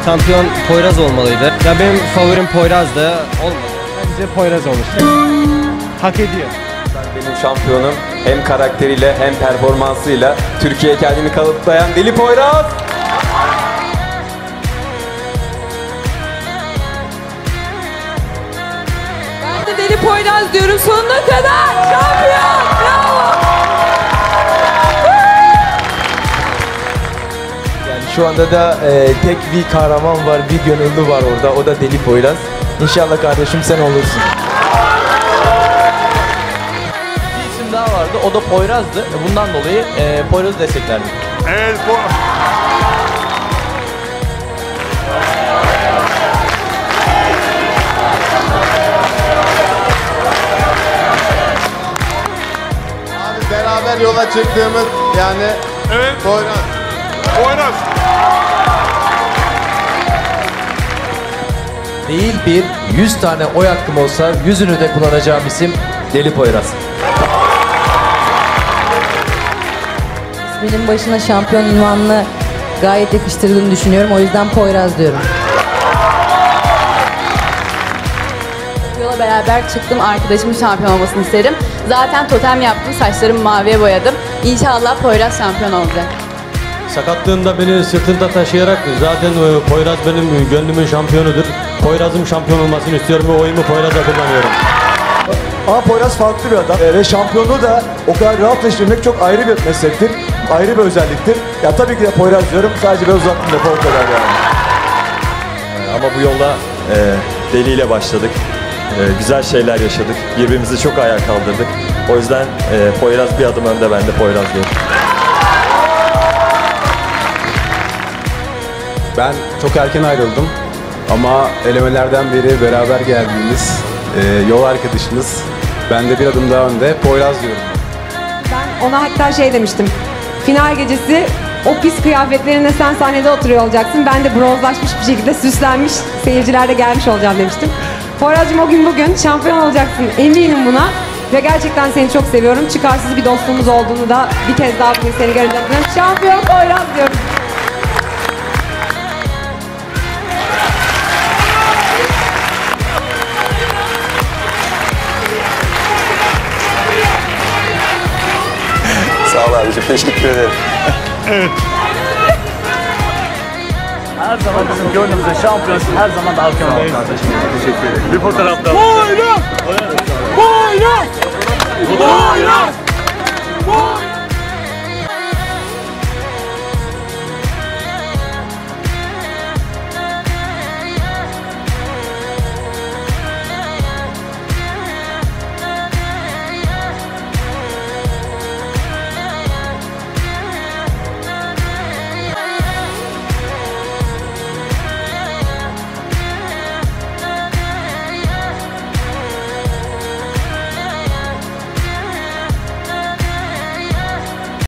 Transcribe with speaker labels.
Speaker 1: Şampiyon Poyraz olmalıydı. Ya benim favorim Poyraz'dı. Olmadı.
Speaker 2: Bence Poyraz olmuştu. Hak ediyor.
Speaker 3: Benim şampiyonum hem karakteriyle hem performansıyla Türkiye'ye kendini kanıtlayan Deli Poyraz.
Speaker 4: Ben de Deli Poyraz diyorum sonuna kadar. Şampiyon! Bravo!
Speaker 5: Yani şu anda da tek bir kahraman var, bir gönüllü var orada. O da Deli Poyraz. İnşallah kardeşim sen olursun.
Speaker 6: Bir isim daha vardı. O da Poyraz'dı. Bundan dolayı Poyraz'ı desteklerdim.
Speaker 7: Evet,
Speaker 8: Abi beraber yola çıktığımız yani
Speaker 7: evet.
Speaker 8: Poyraz.
Speaker 7: Poyraz.
Speaker 5: Değil bir, 100 tane oy hakkım olsa 100'ünü de kullanacağım isim Deli Poyraz.
Speaker 9: İsminin başına şampiyon unvanını gayet yakıştırdığını düşünüyorum. O yüzden Poyraz diyorum.
Speaker 4: Yola beraber çıktım. Arkadaşımın şampiyon olmasını isterim. Zaten totem yaptım. Saçlarımı maviye boyadım. İnşallah Poyraz şampiyon olacak.
Speaker 10: Sakatlığında beni sırtında taşıyarak zaten Poyraz benim gönlümün şampiyonudur. Poyraz'ın şampiyon olmasını istiyorum ve oyumu Poyraz'a kullanıyorum.
Speaker 11: Ama Poyraz farklı bir adam ve şampiyonluğu da o kadar rahat taşıyabilmek çok ayrı bir meslektir. Ayrı bir özelliktir. Ya tabii ki de Poyraz diyorum. Sadece ben uzattım da o kadar yani.
Speaker 12: Ama bu yola Deli ile başladık. Güzel şeyler yaşadık. Birbirimizi çok ayağa kaldırdık. O yüzden Poyraz bir adım önde, ben de Poyraz diyorum.
Speaker 2: Ben çok erken ayrıldım. Ama elemelerden beri beraber geldiğimiz yol arkadaşımız. Ben de bir adım daha önde. Poyraz diyorum.
Speaker 13: Ben ona hatta şey demiştim. Final gecesi o pis kıyafetlerinde sen sahnede oturuyor olacaksın. Ben de bronzlaşmış bir şekilde süslenmiş seyirciler de gelmiş olacağım demiştim. Poyraz'cığım o gün bugün şampiyon olacaksın. Eminim buna. Ve gerçekten seni çok seviyorum. Çıkarsız bir dostluğumuz olduğunu da bir kez daha bugün seni göreceğim. Şampiyon Poyraz diyorum.
Speaker 12: Sağ ol abiciğim, teşekkür ederim.
Speaker 7: Evet.
Speaker 6: Her zaman bizim gönlümüzde şampiyonsun. Her zaman da hakem olun kardeşim.
Speaker 7: Teşekkür ederim. Bir fotoğraf daha. Poyraz! Poyraz!